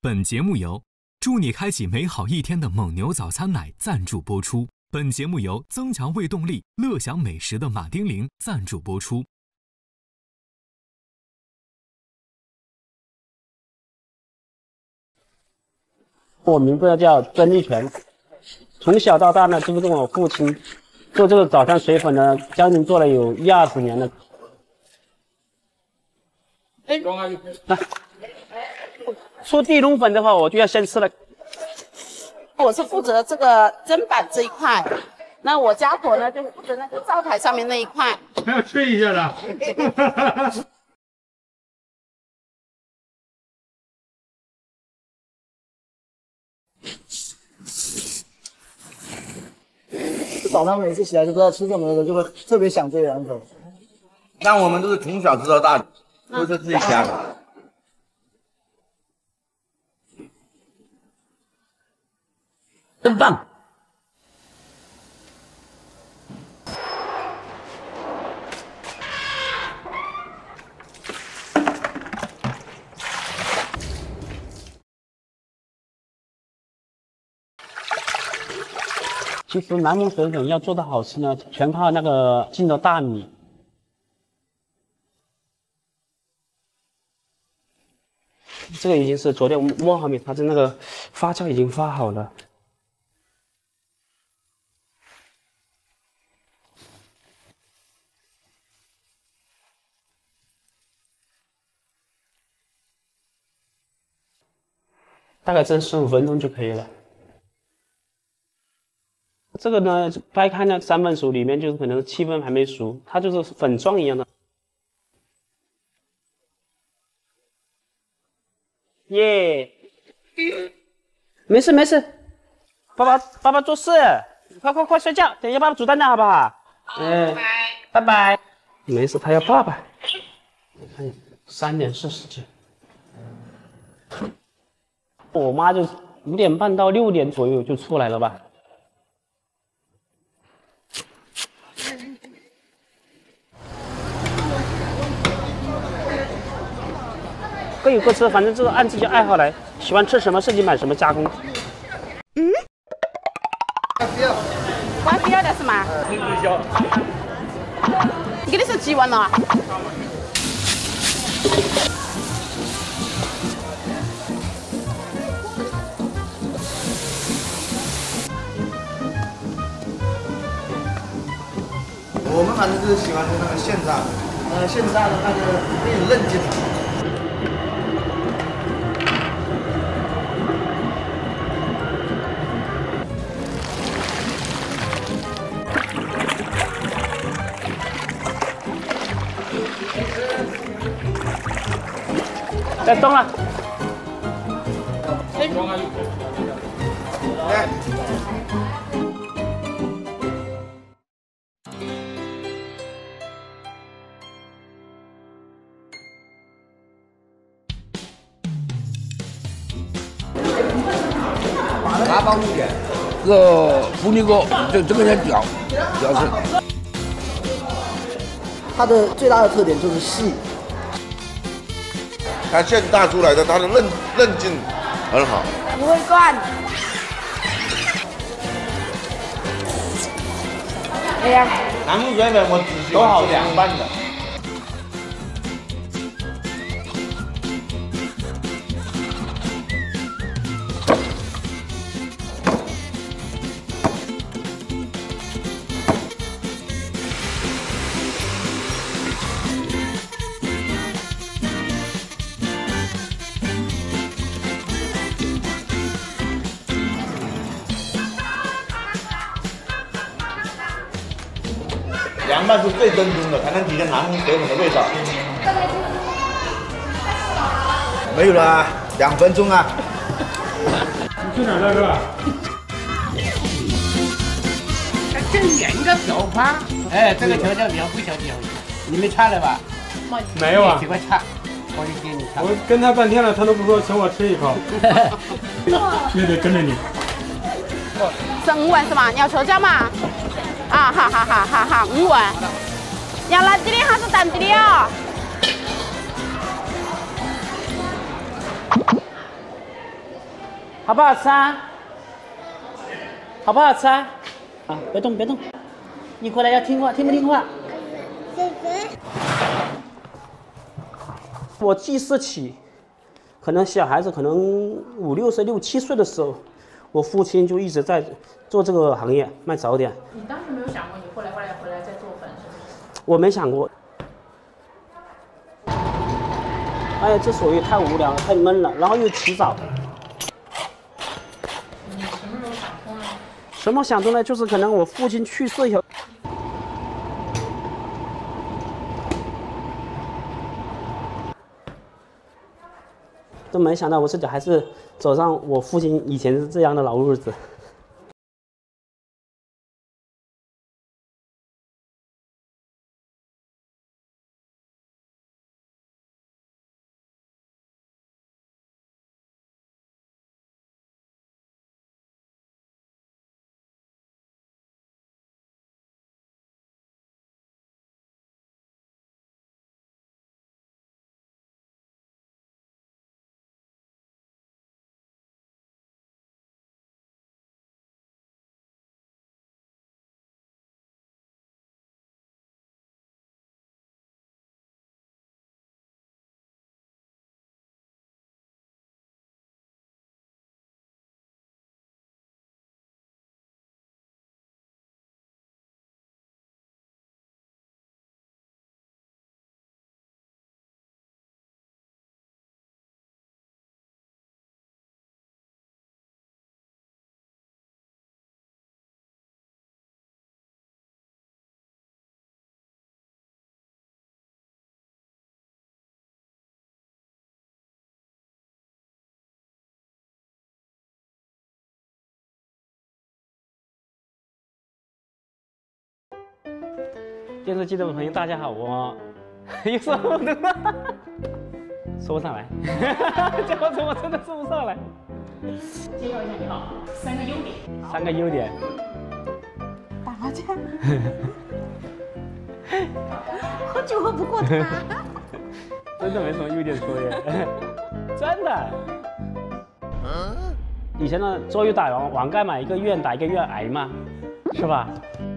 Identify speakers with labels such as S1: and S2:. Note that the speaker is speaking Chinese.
S1: 本节目由助你开启美好一天的蒙牛早餐奶赞助播出。本节目由增强胃动力、乐享美食的马丁啉赞助播出。
S2: 我名字叫曾立全，从小到大呢，就是跟我父亲做这个早餐水粉呢，将近做了有10-20年了。来，做地龙粉的话，我就要先吃了。
S3: 我是负责这个砧板这一块，那我家婆呢就负责那个灶台上面那一块。
S4: 还要吹一下的。
S5: 早上每次起来就不知道吃什么的时候，就会特别想这两口。
S6: 像我们都是从小吃到大的，都是自己家的。
S2: 真棒！其实南蒙水粉要做的好吃呢，全靠那个进的大米。这个已经是昨天磨好米，它的那个发酵已经发好了。大概蒸15分钟就可以了。这个呢，掰开那3分熟，里面就是可能7分还没熟，它就是粉状一样的。耶，没事没事，爸爸做事，快睡觉，等一下爸爸煮蛋蛋好不好？拜拜。没事，他要爸爸。我看3点40分。我妈就5点半到6点左右就出来了吧。各有各吃，反正这个按自己爱好来，喜欢吃什么自己买什么加工。
S3: 关不要的是吗？
S4: 很滞销。
S3: 你给你是几碗了？
S6: 我们反正就是喜欢吃那个现炸的，现炸的那个很有韧劲。
S2: 别动了。
S6: 拿包一点，这个福利锅这个人屌是。
S5: 它的最大的特点就是细。
S6: 它现炸出来的，它的韧劲很好。
S3: 不会断。哎呀，
S6: 南蒙水粉我只喜欢吃凉拌的。凉拌是最正宗的，才能体现南蒙水粉的味道。没有了，2分钟啊！
S4: 你去哪儿大哥？
S7: 这两个瓢花，哎，这个调料表不晓得，你们查了吧？
S4: 没有啊。
S7: 几块查，我就给你查。
S4: 我跟他半天了，他都不说请我吃一口。也得跟着你。
S3: 是5碗是吗？你要抽奖吗？啊，好，5碗。要辣鸡的还是淡鸡的哦？
S2: 好不好吃啊？好不好吃啊？啊，别动别动，你回来要听话，听不听话？我记事起，可能小孩子可能5、6岁、6、7岁的时候，我父亲就一直在做这个行业，卖早点。
S8: 你当时没有想过你后来回来再做粉是不是？
S2: 我没想过。哎呀，这手艺太无聊了，太闷了，然后又起早。
S8: 你什么时候想通呢？
S2: 什么想通呢？就是可能我父亲去世以后。都没想到我自己还是走上我父亲以前这样的老日子。电视机的朋友，大家好，我又说我的话说不上来，这样子我真的说不上来。
S8: 介绍一下你好，3个优点。
S2: 3个优点。
S3: 打麻将，喝酒喝不过他。
S2: 真的没什么优点说耶，真的。以前呢，周一打完干嘛，一个愿打一个愿挨嘛，是吧？